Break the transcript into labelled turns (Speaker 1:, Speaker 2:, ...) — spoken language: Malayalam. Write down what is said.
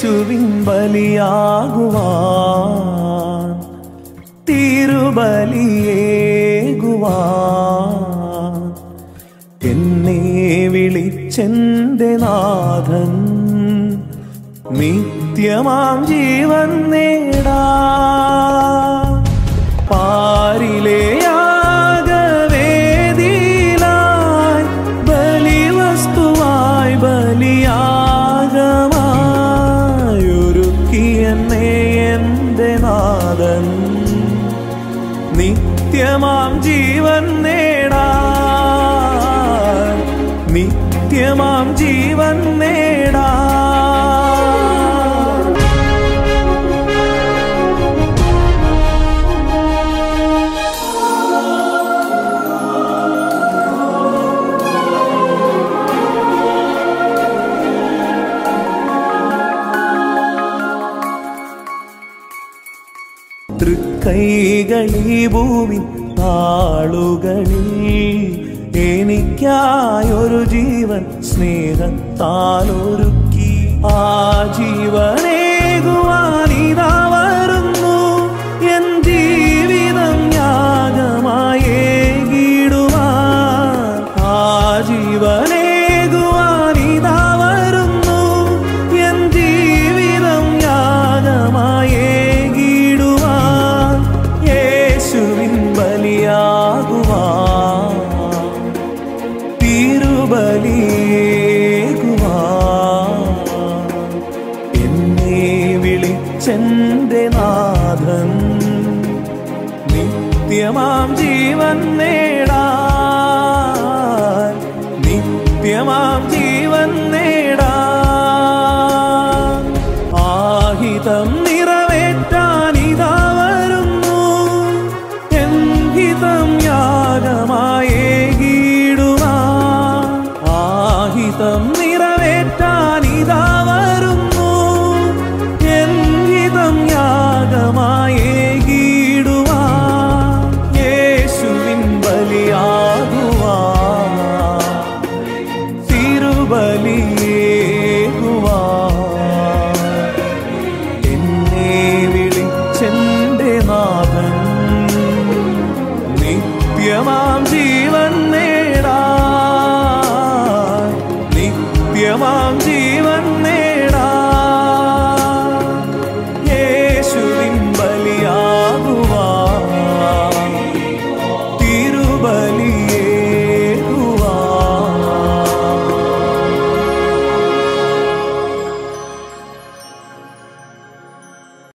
Speaker 1: യേശുവിൻ ബലിയാകുവാൻ തിരുബലിയേകുവാൻ എന്നെ വിളിച്ചെന്റെ നാഥൻ നിത്യമാം ജീവൻ നേടാ പാരിലെ യാഗവേദിയിലായി ബലിവസ്തുവായി ബലിയാഗമായി ഒരുക്കിയെന്നെ എന്റെ നാഥൻ നിത്യമാം ജീവൻ നേടാൻ നിത്യമാം ജീവൻ നേടാൻ തൃക്കൈകളീ ഭൂമി താളുകളിൽ എനിക്കായൊരു ജീവൻ സ്നേഹത്താൽ ഒരുക്കി ആ ജീവനേകുവാനിതാ വരുന്നു എൻ ജീവിതം യാഗമായേകിടുവാൻ ആ ജീവനേകുവാനിതാ വരുന്നു എൻ ജീവിതം യാഗമായേകിടുവാൻ യേശുവിൻ ബലിയാകുവാൻ തിരുബലിയേകുവാൻ എന്നെ വിളിച്ചെന്റെ നാഥൻ നിത്യമാം ജീവൻ നേടാൻ നിത്യമാം ജീവൻ നേടാൻ ആഹിതം നിറവേറ്റാനിതാ വരുന്നു എൻ ഹിതം യാഗമായേകിടുവാൻ ആഹിതം നിറവേറ്റാനിതാ വരുന്നു എൻ ഹിതം യാഗമായേകിടുവാൻ യേശുവിൻ ബലിയാകുവാൻ തിരുബലിയേകുവാൻ എന്നെ വിളിച്ചെന്റെ നാഥൻ നിത്യമാം ജീവൻ നേടാൻ നിത്യമാം ജീവൻ